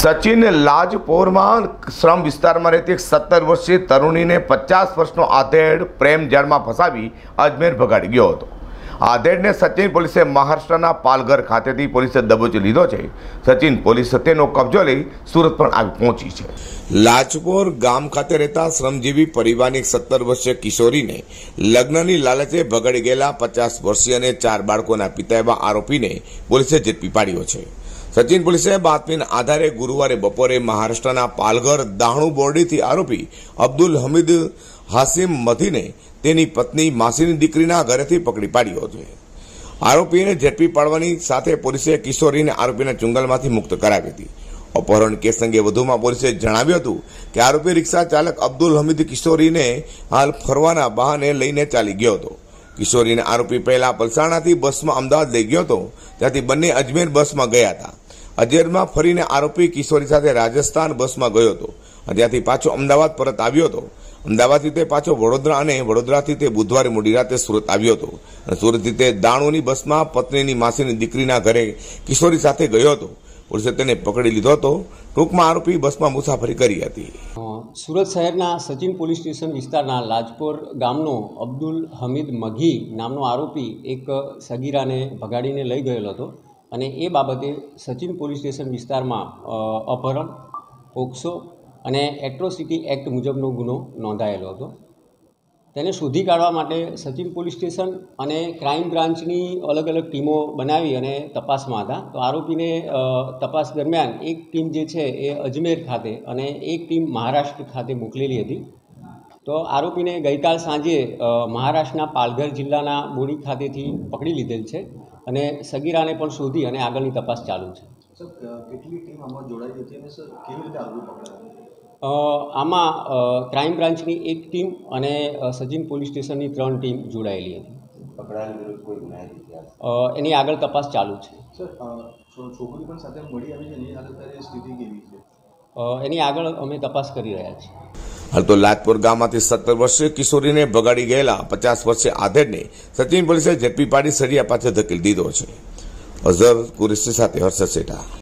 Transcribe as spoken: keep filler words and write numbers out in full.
સચિન લાજપોરમાં શ્રમ વિસ્તારમાં રહેતી એક સત્તર વર્ષીય તરુણીને પચાસ વર્ષનો આધેડ પ્રેમ જાળમાં ફસાવી અજમેર ભગાડી ગયો હતો। આધેડને સચિન પોલીસે મહારાષ્ટ્રના પાલઘર ખાતેથી પોલીસે દબોચી લીધો છે। સચિન પોલીસ તેનો કબજો લઈ સુરત પણ આવી પહોંચી છે। લાજપોર ગામ ખાતે રહેતા શ્રમજીવી પરિવારની એક સત્તર વર્ષીય કિશોરીને લગ્નની લાલચે ભગાડી ગયેલા પચાસ વર્ષીય અને ચાર બાળકોના પિતા એવા આરોપીને પોલીસે ઝડપી પાડ્યો છે। સચિન પોલીસે બાતમીના આધારે ગુરુવારે બપોરે મહારાષ્ટ્રના પાલઘર દાહણુ બોરડીથી આરોપી અબ્દુલ હમીદ હાસિમ મધીને તેની પત્ની માસીની દીકરીના ઘરેથી પકડી પાડ્યો છે। આરોપીને ઝડપી પાડવાની સાથે પોલીસે કિશોરીને આરોપીના ચુંગલમાંથી મુક્ત કરાવી હતી। અપહરણ કેસ અંગે વધુમાં પોલીસે જણાવ્યું હતું કે આરોપી રિક્ષા ચાલક અબ્દુલ હમીદ કિશોરીને હાલ ફરવાના બહાને લઈને ચાલી ગયો હતો। કિશોરીને આરોપી પહેલા પલસાણાથી બસમાં અમદાવાદ લઈ ગયો હતો, ત્યાંથી બંને અજમેર બસમાં ગયા હતા। અજમેરમાં ફરીને આરોપી કિશોરી સાથે રાજસ્થાન બસમાં ગયો હતો, ત્યાંથી પાછો અમદાવાદ પરત આવ્યો હતો। અમદાવાદથી તે પાછો વડોદરા અને વડોદરાથી તે બુધવારે મોડી રાતે સુરત આવ્યો હતો અને સુરતથી તે દાણુની બસમાં પત્નીની માસીની દીકરીના ઘરે કિશોરી સાથે ગયો હતો। પોલીસે તેને પકડી લીધો હતો। ટૂંકમાં આરોપી બસમાં મુસાફરી કરી હતી। સુરત શહેરના સચિન પોલીસ સ્ટેશન વિસ્તારના લાજપોર ગામનો અબ્દુલ હમીદ મઘી નામનો આરોપી એક સગીરાને ભગાડીને લઈ ગયેલો હતો અને એ બાબતે સચિન પોલીસ સ્ટેશન વિસ્તારમાં અપહરણ, પોક્સો અને એટ્રોસિટી એક્ટ મુજબનો ગુનો નોંધાયેલો હતો। તેને શોધી કાઢવા માટે સચિન પોલીસ સ્ટેશન અને ક્રાઇમ બ્રાન્ચની અલગ અલગ ટીમો બનાવી અને તપાસમાં હતા। તો આરોપીને તપાસ દરમિયાન એક ટીમ જે છે એ અજમેર ખાતે અને એક ટીમ મહારાષ્ટ્ર ખાતે મોકલેલી હતી। તો આરોપીને ગઈકાલ સાંજે મહારાષ્ટ્રના પાલઘર જિલ્લાના બોડી ખાતેથી પકડી લીધેલ છે અને સગીરાને પણ શોધી અને આગળની તપાસ ચાલુ છે। કેટલી ટીમ આમાં જોડાઈ હતી અને સર કેવી રીતે આરોપી પકડાયા? આમાં ક્રાઇમ બ્રાન્ચની એક ટીમ અને સચિન પોલીસ સ્ટેશનની ત્રણ ટીમ જોડાયેલી હતી। પકડાયેલ વિરુદ્ધ કોઈ ગુનાહિત એની આગળ તપાસ ચાલુ છે। સર છોકરી પણ સાથે મળી આવી છે, એની આગળ સ્થિતિ કેવી છે? એની આગળ અમે તપાસ કરી રહ્યા છીએ। હાલ તો લાજપોર ગામમાંથી સત્તર વર્ષીય કિશોરીને ભગાડી ગયેલા પચાસ વર્ષીય આધેડને સચિન પોલીસે ઝડપી પાડી સળિયા પાછળ ધકેલી દીધો છે। અઝર કુરેશી સાથે હર્ષદ સેઠા।